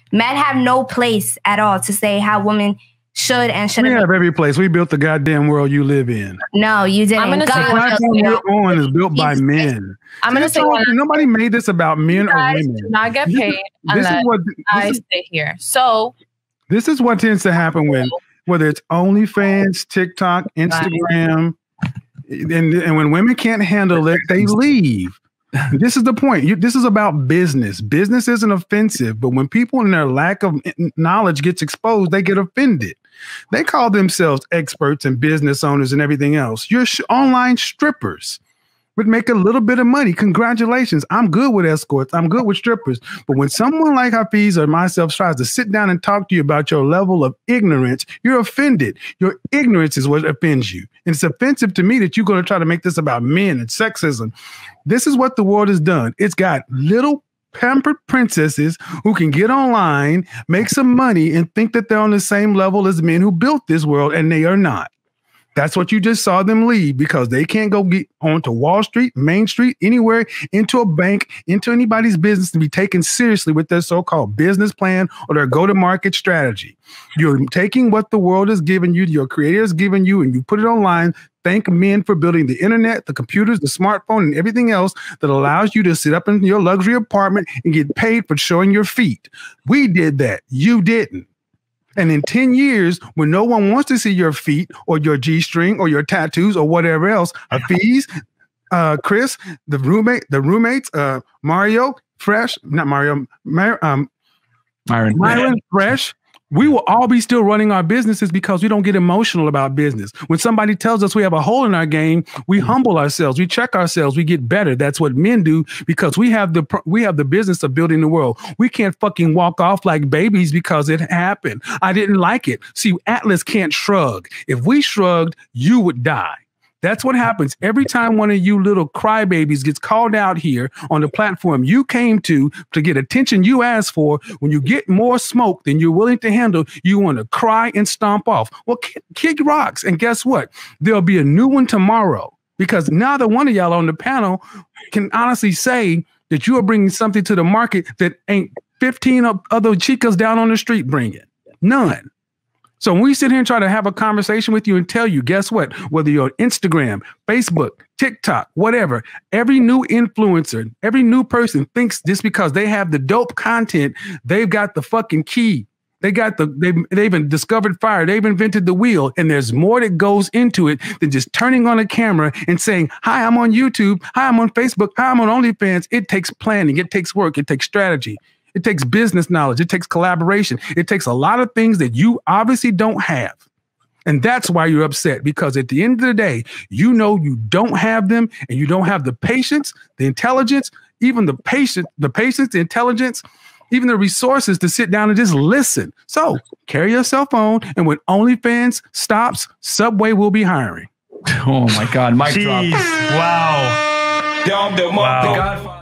Men have no place at all to say how women should and shouldn't. We have every place. We built the goddamn world you live in. No, you didn't. I'm gonna The platform we're on is built by men. I'm gonna say nobody made this about men or women. Do not get paid unless I stay here. So this is what tends to happen when whether it's OnlyFans, TikTok, Instagram, and when women can't handle it, they leave. This is the point. This is about business. Business isn't offensive, but when people in their lack of knowledge gets exposed, they get offended. They call themselves experts and business owners and everything else. You're online strippers. Would make a little bit of money. Congratulations. I'm good with escorts. I'm good with strippers. But when someone like Hafiz or myself tries to sit down and talk to you about your level of ignorance, you're offended. Your ignorance is what offends you. And it's offensive to me that you're going to try to make this about men and sexism. This is what the world has done. It's got little pampered princesses who can get online, make some money, and think that they're on the same level as men who built this world, and they are not. That's what you just saw them leave because they can't go get onto Wall Street, Main Street, anywhere, into a bank, into anybody's business to be taken seriously with their so-called business plan or their go-to-market strategy. You're taking what the world has given you, your creator has given you, and you put it online. Thank men for building the internet, the computers, the smartphone, and everything else that allows you to sit up in your luxury apartment and get paid for showing your feet. We did that. You didn't. And in 10 years, when no one wants to see your feet or your G-string or your tattoos or whatever else, Hafiz, Chris, the roommates, Mario, Fresh, not Mario, Myron, Fresh, we will all be still running our businesses because we don't get emotional about business. When somebody tells us we have a hole in our game, we humble ourselves, we check ourselves, we get better. That's what men do because we have the business of building the world. We can't fucking walk off like babies because it happened. I didn't like it. See, Atlas can't shrug. If we shrugged, you would die. That's what happens every time one of you little crybabies gets called out here on the platform you came to get attention you asked for. When you get more smoke than you're willing to handle, you want to cry and stomp off. Well, kick rocks. And guess what? There'll be a new one tomorrow because neither one of y'all on the panel can honestly say that you are bringing something to the market that ain't 15 other chicas down on the street bringing. None. So when we sit here and try to have a conversation with you and tell you, guess what? Whether you're on Instagram, Facebook, TikTok, whatever, every new influencer, every new person thinks just because they have the dope content, they've got the fucking key. They've discovered fire. They've invented the wheel. And there's more that goes into it than just turning on a camera and saying, hi, I'm on YouTube. Hi, I'm on Facebook. Hi, I'm on OnlyFans. It takes planning. It takes work. It takes strategy. It takes business knowledge. It takes collaboration. It takes a lot of things that you obviously don't have. And that's why you're upset, because at the end of the day, you know you don't have them and you don't have the patience, the intelligence, even the patience, the intelligence, even the resources to sit down and just listen. So carry your cell phone, and when OnlyFans stops, Subway will be hiring. Oh my God, mic drop. Wow. Wow.